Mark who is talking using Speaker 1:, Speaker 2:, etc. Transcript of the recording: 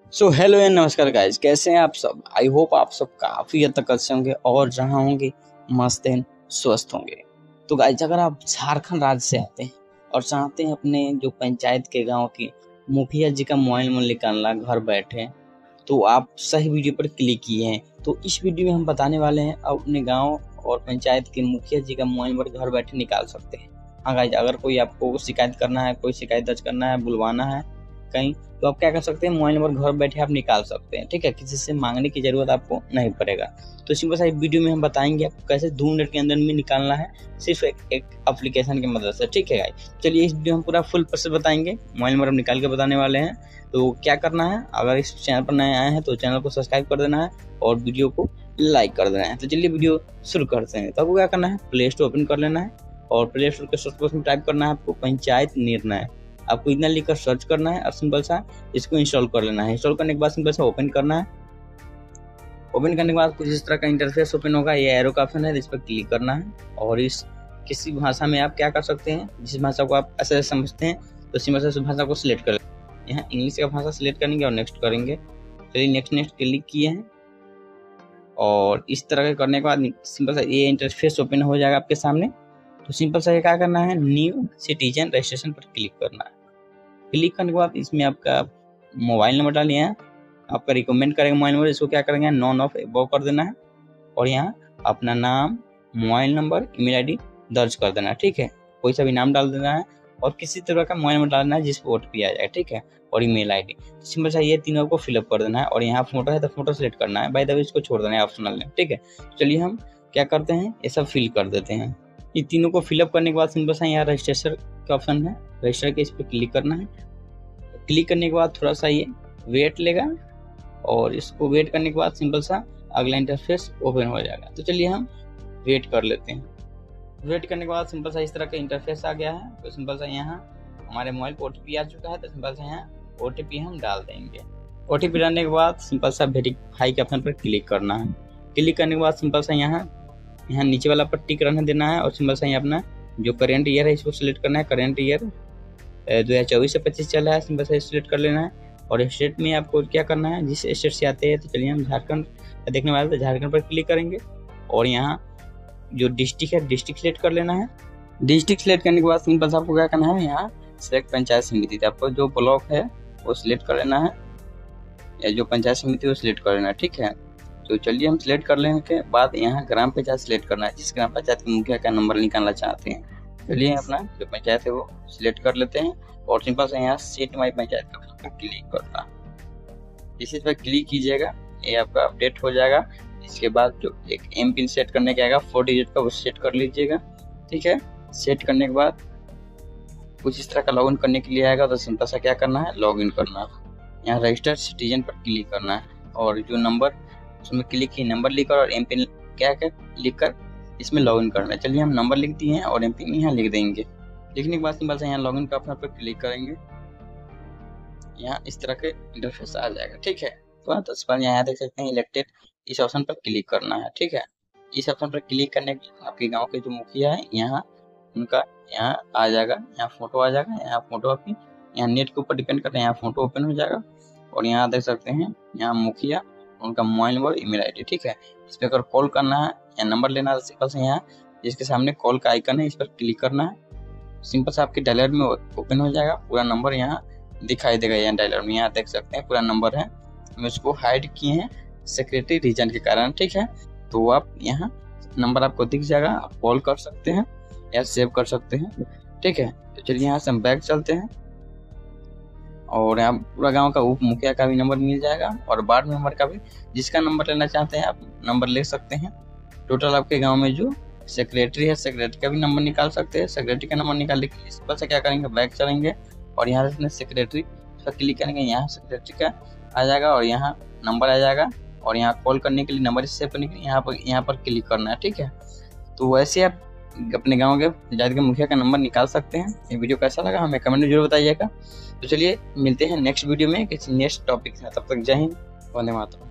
Speaker 1: So hello and नमस्कार guys, कैसे हैं आप सब। आई होप आप सब काफ़ी हद तक अच्छे होंगे और जहां होंगे मस्त एंड स्वस्थ होंगे। तो गाइज, अगर आप झारखंड राज्य से आते हैं और चाहते हैं अपने जो पंचायत के गांव की मुखिया जी का मोबाइल नंबर निकालना घर बैठे, तो आप सही वीडियो पर क्लिक किए हैं। तो इस वीडियो में हम बताने वाले हैं आप अपने गाँव और पंचायत के मुखिया जी का मोबाइल नंबर घर बैठे निकाल सकते हैं। हाँ गाइज, अगर कोई आपको शिकायत करना है, कोई शिकायत दर्ज करना है, बुलवाना है कहीं, तो आप क्या कर सकते हैं, मोबाइल नंबर घर बैठे आप निकाल सकते हैं। ठीक है, किसी से मांगने की जरूरत आपको नहीं पड़ेगा। तो सिंपल सा वीडियो में हम बताएंगे आपको कैसे 2 मिनट के अंदर में निकालना है, सिर्फ एक एप्लीकेशन की मदद से। ठीक है गाइस, चलिए इस वीडियो हम पूरा फुल प्रोसेस बताएंगे, मोबाइल नंबर हम निकाल के बताने वाले हैं। तो क्या करना है, अगर इस चैनल पर नए आए हैं तो चैनल को सब्सक्राइब कर देना है और वीडियो को लाइक कर देना है। तो चलिए वीडियो शुरू करते हैं। तो आपको क्या करना है, प्ले स्टोर ओपन कर लेना है और प्ले स्टोर के सर्च बॉक्स में टाइप करना है आपको पंचायत निर्णय। आपको इतना लिखकर सर्च करना है और सिंपल सा इसको इंस्टॉल कर लेना है। इंस्टॉल करने के बाद सिंपल सा ओपन करना है। ओपन करने के बाद कुछ इस तरह का इंटरफेस ओपन होगा। ये एरो का ऑप्शन है, इस पर क्लिक करना है और इस किसी भाषा में आप क्या कर सकते हैं, जिस भाषा को आप ऐसे समझते हैं तो सिंपल से उस भाषा को सिलेक्ट कर लें। यहाँ इंग्लिश का भाषा सिलेक्ट करेंगे और नेक्स्ट करेंगे। चलिए नेक्स्ट क्लिक किए हैं और इस तरह के करने के बाद सिंपल सा ये इंटरफेस ओपन हो जाएगा आपके सामने। तो सिंपल सा क्या करना है, न्यू सिटीजन रजिस्ट्रेशन पर क्लिक करना है। क्लिक करने के बाद इसमें आपका मोबाइल नंबर डालिए हैं, आपका रिकमेंड करेंगे मोबाइल नंबर, इसको क्या करेंगे, नॉन ऑफ एबव कर देना है और यहाँ अपना नाम, मोबाइल नंबर, ईमेल आईडी दर्ज कर देना है। ठीक है, कोई सा भी नाम डाल देना है और किसी तरह का मोबाइल नंबर डालना है जिस पर OTP आ जाए। ठीक है, और ईमेल आईडी। सिंपल सा ये तीनों को फिलअप कर देना है और यहाँ फोटो है तो फोटो सेलेक्ट करना है। बाय द वे इसको छोड़ देना है, ऑप्शनल है। ठीक है, चलिए हम क्या करते हैं, ये सब फिल कर देते हैं। ये तीनों को फिलअप करने के बाद सिंपल सा यहाँ रजिस्ट्रेशन का ऑप्शन है, रजिस्टर के इस पर क्लिक करना है। क्लिक करने के बाद थोड़ा सा ये वेट लेगा और इसको वेट करने के बाद सिंपल सा अगला इंटरफेस ओपन हो जाएगा। तो चलिए हम वेट कर लेते हैं। वेट करने के बाद सिंपल सा इस तरह का इंटरफेस आ गया है। तो सिंपल सा यहाँ हमारे मोबाइल पर OTP आ चुका है, तो सिंपल सा यहाँ OTP हम डाल देंगे। OTP डालने के बाद सिंपल सा वेरीफाई के ऑप्शन पर क्लिक करना है। क्लिक करने के बाद सिंपल सा यहाँ नीचे वाला पर टिक रहने देना है और सिंपल सा यहाँ अपना जो करेंट ईयर है इसको सिलेक्ट करना है। करेंट ईयर 2024 से 25 चल रहा है, सिंपल से सिलेक्ट कर लेना है। और स्टेट में आपको क्या करना है, जिस स्टेट से आते हैं, तो चलिए हम झारखंड देखने वाले, तो झारखंड पर क्लिक करेंगे और यहाँ जो डिस्ट्रिक्ट है डिस्ट्रिक्ट सिलेक्ट कर लेना है। डिस्ट्रिक्ट सिलेक्ट करने के बाद सिंपल से आपको क्या करना है, यहाँ सिलेक्ट पंचायत समिति, आपको जो ब्लॉक है वो सिलेक्ट कर लेना है या जो पंचायत समिति वो सिलेक्ट कर लेना है। ठीक है, तो चलिए हम सिलेक्ट कर लेने के बाद यहाँ ग्राम पंचायत सिलेक्ट करना है, जिस ग्राम पंचायत के मुखिया का नंबर निकालना चाहते हैं। चलिए अपना जो पंचायत है वो सिलेक्ट कर लेते हैं और सिंपल से यहाँ सीट माई पंचायत का क्लिक करना। इसी पर क्लिक कीजिएगा, ये आपका अपडेट हो जाएगा। इसके बाद जो एक MPIN सेट करने के आएगा 4 डिजिट का, वो सेट कर लीजिएगा। ठीक है, सेट करने के बाद कुछ इस तरह का लॉगिन करने के लिए आएगा। तो सिंपल सा क्या करना है, लॉगिन करना है। यहाँ रजिस्टर्ड सिटीजन पर क्लिक करना है और जो नंबर उसमें क्लिक की, नंबर लिखकर और MPIN क्या लिखकर इसमें लॉगिन करना है। चलिए हम नंबर लिख दिए हैं और MPIN यहाँ लिख देंगे। लिखने के बाद सिंपल से यहाँ लॉगिन का ऑप्शन पर क्लिक करेंगे, यहाँ इस तरह के इंटरफेस आ जाएगा। ठीक है, तो इस पर यहाँ देख सकते हैं इलेक्टेड, इस ऑप्शन पर क्लिक करना है। ठीक है, इस ऑप्शन पर क्लिक करने के आपके गांव के जो मुखिया है यहाँ उनका यहाँ आ जाएगा, यहाँ फोटो आ जाएगा। यहाँ फोटो आपकी यहाँ नेट के ऊपर डिपेंड करता है, यहाँ फोटो ओपन हो जाएगा और यहाँ देख सकते हैं यहाँ मुखिया, उनका मोबाइल नंबर, ईमेल आईडी। ठीक है, इस पर अगर कॉल करना है या नंबर लेना है, सिंपल से यहाँ जिसके सामने कॉल का आइकन है इस पर क्लिक करना है। सिंपल से आपके डायलर में ओपन हो जाएगा, पूरा नंबर यहाँ दिखाई देगा। यहाँ डायलर में यहाँ देख सकते हैं पूरा नंबर है, हम इसको हाइड किए हैं सिक्योरिटी रीजन के कारण। ठीक है, तो आप यहाँ नंबर आपको दिख जाएगा, आप कॉल कर सकते हैं या सेव कर सकते हैं। ठीक है, तो चलिए यहाँ से हम बैक चलते हैं और यहाँ पूरा गांव का उप मुखिया का भी नंबर मिल जाएगा और वार्ड मेंबर का भी, जिसका नंबर लेना चाहते हैं आप नंबर ले सकते हैं। टोटल आपके गांव में जो सेक्रेटरी है, सेक्रेटरी का भी नंबर निकाल सकते हैं। सेक्रेटरी का नंबर निकालने के लिए सिंपल से क्या करेंगे, बैक चलेंगे और यहाँ से सेक्रेटरी पर क्लिक करेंगे, यहाँ सेक्रेटरी का आ जाएगा और यहाँ नंबर आ जाएगा और यहाँ कॉल करने के लिए, नंबर सेव करने के लिए यहाँ पर क्लिक करना है। ठीक है, तो वैसे आप अपने गांव के पंचायत के मुखिया का नंबर निकाल सकते हैं। ये वीडियो कैसा लगा हमें कमेंट में जरूर बताइएगा। तो चलिए मिलते हैं नेक्स्ट वीडियो में किसी नेक्स्ट टॉपिक से, तब तक जय हिंद, वंदे मातरम।